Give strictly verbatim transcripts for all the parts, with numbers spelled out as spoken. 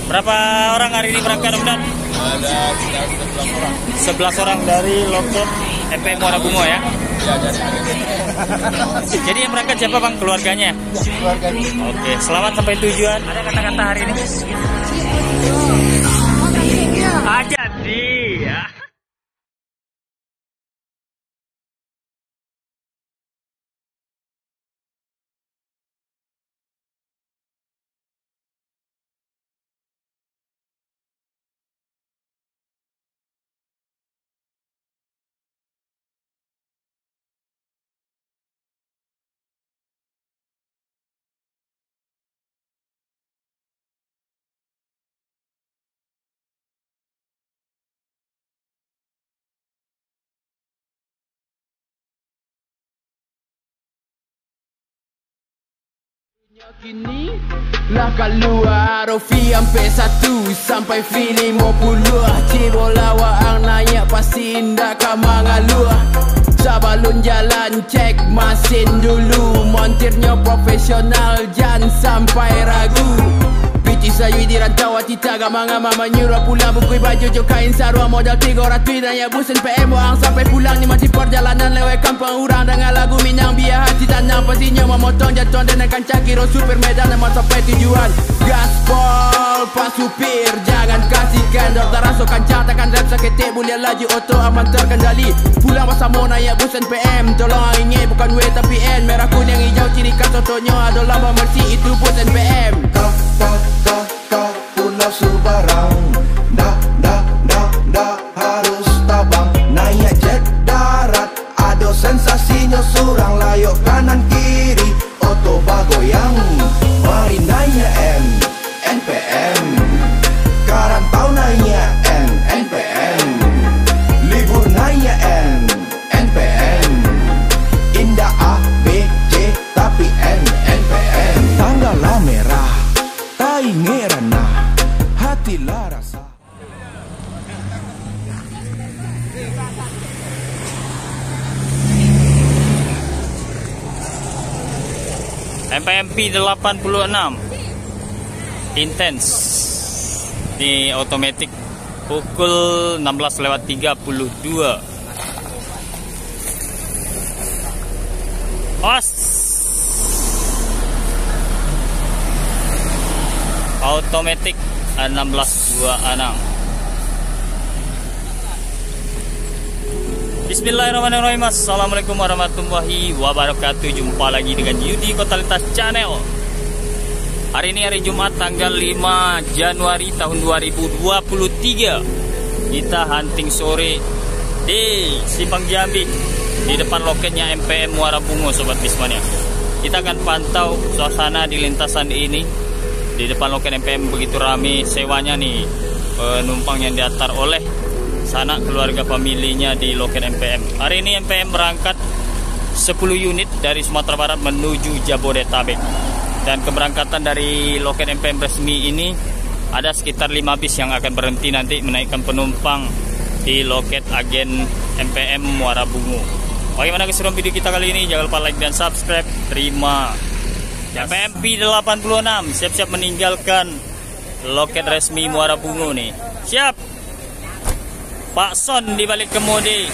Berapa orang hari ini berangkat, Om Dan? Ada sekitar sebelas orang. sebelas orang dari loket M P M Muara Bungo ya? Ya, dari agen. Jadi yang berangkat siapa Bang? Keluarganya? Keluarga. Oke, selamat sampai tujuan. Ada kata-kata hari ini? Ah, jadi ya. Kini lah keluar Rofi sampai satu sampai V lima puluh Cibo lawaang naik pasti indah kamangaluh Sabalun jalan cek mesin dulu Montirnya profesional jangan sampai ragu Piti sayu di rantau hati taga manga mama nyuruh pulang bukui baju jo kain sarua modal tiga ratus dan ya busen P M orang sampai pulang ni mati perjalanan lewat kampung urang dengan lagu minang biar hati tanam pastinya memotong jatuh dan akan cakiro super medan dan sampai tujuan gaspol pas supir jangan kasih kendor terasa kancang takkan rap sakit boleh laju auto aman terkendali pulang bersama naik busen P M tolong ingin bukan W tapi N merah kuning hijau ciri khas otonya adalah memersi itu busen P M pulau Subarang dah dah dah dah harus tabang naik jet darat ada sensasinya surang layok kanan kiri oto bagoyang mari naik N N P M karantau naik N N P M libur naik N N P M indah A B C tapi N N P M tanggal merah tai ngerana hati larasa M P M P delapan puluh enam Intense ini otomatis pukul enam belas lewat tiga puluh dua. Os otomatis enam belas dua puluh enam. Bismillahirrahmanirrahim. Assalamualaikum warahmatullahi wabarakatuh. Jumpa lagi dengan Yudi Totalitas Channel. Hari ini hari Jumat tanggal lima Januari tahun dua ribu dua puluh tiga. Kita hunting sore di Simpang Jambi di depan loketnya M P M Muara Bungo, Sobat Bismania. Kita akan pantau suasana di lintasan ini. Di depan loket M P M begitu ramai sewanya nih penumpang yang diantar oleh sanak keluarga familinya di loket M P M. Hari ini M P M berangkat sepuluh unit dari Sumatera Barat menuju Jabodetabek. Dan keberangkatan dari loket M P M resmi ini ada sekitar lima bis yang akan berhenti nanti menaikkan penumpang di loket agen M P M Muara Bungo. Bagaimana keseruan video kita kali ini? Jangan lupa like dan subscribe. Terima. M P M P delapan puluh enam siap-siap meninggalkan loket resmi Muara Bungo nih. Siap. Pak Son di balik kemudi.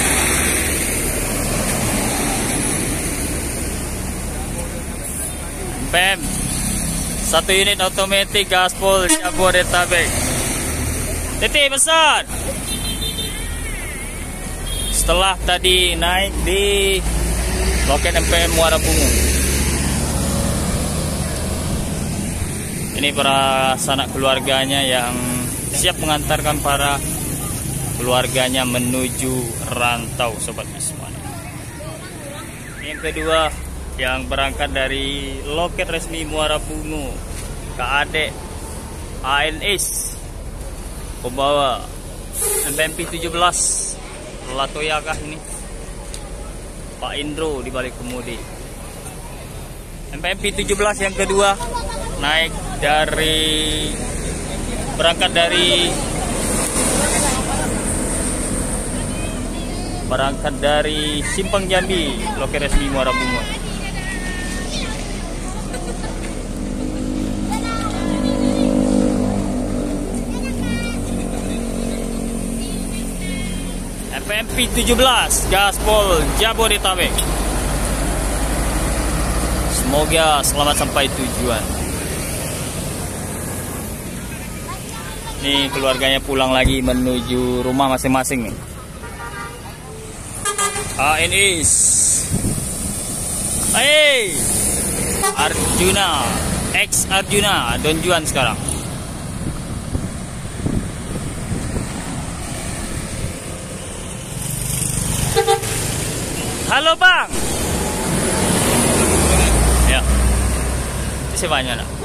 M P M satu unit otomatis gaspol Jabodetabek. Titik besar. Setelah tadi naik di loket M P M Muara Bungo. Ini para sanak keluarganya yang siap mengantarkan para keluarganya menuju rantau, Sobat Bismania. Yang kedua yang berangkat dari loket resmi Muara Bungo, K A D A N S pembawa M P M P tujuh belas Latoyakah ini Pak Indro di balik kemudi. M P M P tujuh belas yang kedua naik dari berangkat dari berangkat dari Simpang Jambi, loket resmi Muara Bungo. P M P tujuh belas Gaspol Jabodetabek. Semoga selamat sampai tujuan. Nih keluarganya pulang lagi menuju rumah masing-masing nih. A N is Hey Arjuna X Arjuna Don Juan sekarang. Halo bang. Ya. Siapanya nak?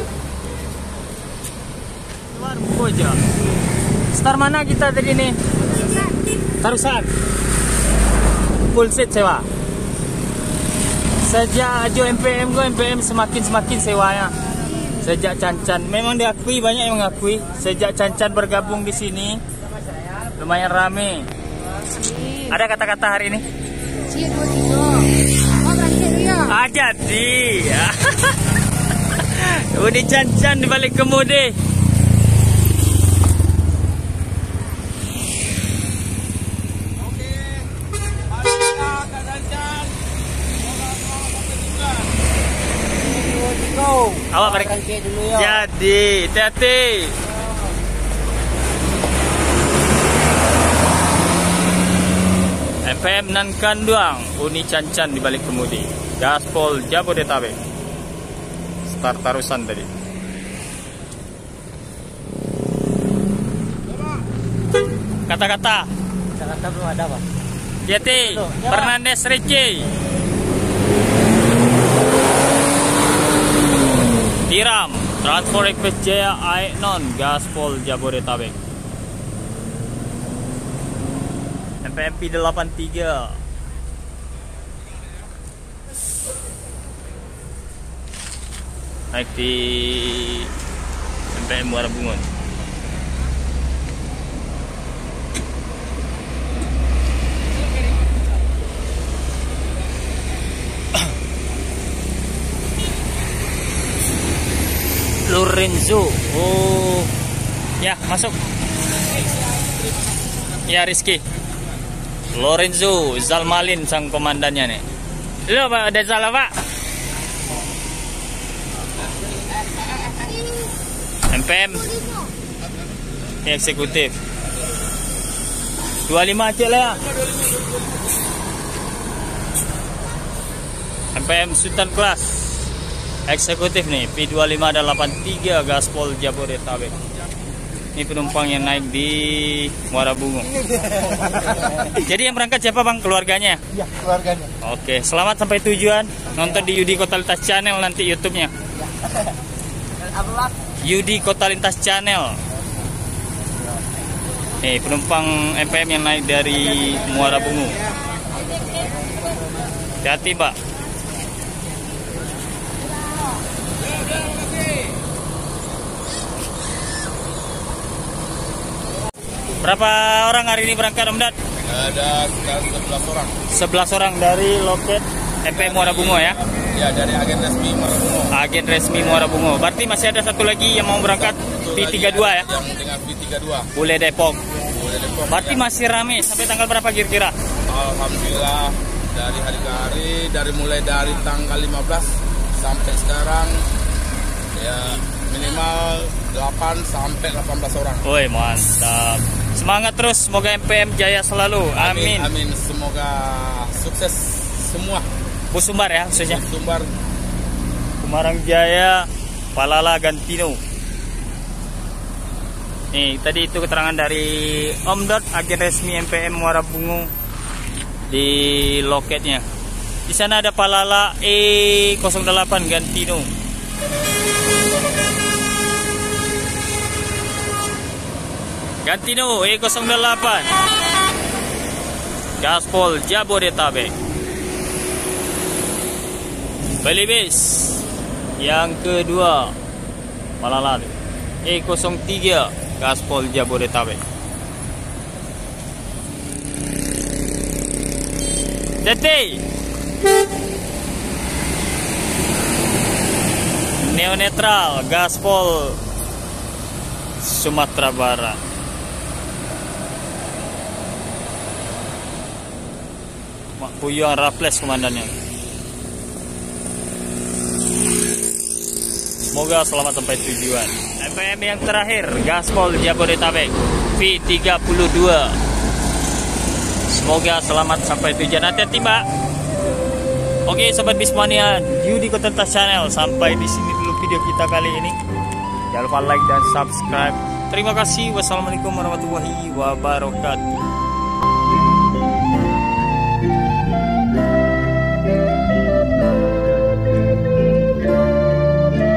Luar Boja. Star mana kita tadi nih? Tarusan. Full set sewa. Sejak Ajo M P M gue M P M semakin semakin sewanya. Sejak Cancan memang diakui, banyak yang mengakui. Sejak Cancan bergabung di sini lumayan rame. Ada kata-kata hari ini? Ah, jadi udah Cancan di balik kemudi. Awak balik dulu ya. Jadi, hati-hati. M P M nan Kanduang, Uni Cancan di balik kemudi. Gaspol Jabodetabek. Start tarusan tadi. Kata-kata. Kata-kata belum ada, Pak. Hati-hati. Fernandes Ricky. Tiram, Transfer Ekspres Jaya Aeknon, Gaspol Jabodetabek. M P M P delapan tiga. Naik di M P M Muara Bungun. Lorenzo, oh ya masuk. Ya Rizky, Lorenzo Zalmalin sang komandannya nih. Lo Pak, ada salah Pak. M P M eksekutif dua puluh lima aja lah ya. M P M Sultan Kelas eksekutif nih P dua puluh lima delapan tiga Gaspol Jabodetabek. Ini penumpang yang naik di Muara Bungu. Jadi yang berangkat siapa bang? Keluarganya? Ya, keluarganya. Oke, selamat sampai tujuan. Nonton di Yudi Kota Lintas Channel nanti YouTube-nya. Yudi Kota Lintas Channel. Nih penumpang M P M yang naik dari Muara Bungu. Hati-hati Pak. Berapa orang hari ini berangkat Om Dad? Ada sekitar sebelas orang. sebelas orang dari loket M P M Muara Bungo ya? Ya, dari agen resmi Muara Bungo. Agen resmi Muara Bungo. Berarti masih ada satu lagi yang mau berangkat P tiga puluh dua ya? Yang dengan P tiga puluh dua. Boleh Depok. Boleh Depok. Berarti masih rame sampai tanggal berapa kira-kira? Alhamdulillah dari hari ke hari, dari mulai dari tanggal lima belas sampai sekarang ya minimal delapan sampai delapan belas orang. Woi, mantap. Semangat terus, semoga M P M jaya selalu. Amin. Amin, amin. Semoga sukses semua. Busumbar ya khususnya. Sumbar Kumarang Jaya, Palala Gantino. Nih, tadi itu keterangan dari Om Dot, agen resmi M P M Muara Bungu di loketnya. Di sana ada Palala E nol delapan Gantino. Gantino E nol delapan Gaspol Jabodetabek. Beli bis yang kedua Palala E nol tiga Gaspol Jabodetabek. Detik Neonetral Gaspol Sumatera Barat. Puyuang Raffles komandannya. Semoga selamat sampai tujuan. M P M yang terakhir, Gaspol Jabodetabek V tiga puluh dua. Semoga selamat sampai tujuan. Hati-hati Mbak. Oke Sobat Bismania, Yudi Kontalitas Channel, sampai di sini dulu video kita kali ini. Jangan lupa like dan subscribe. Terima kasih. Wassalamualaikum warahmatullahi wabarakatuh.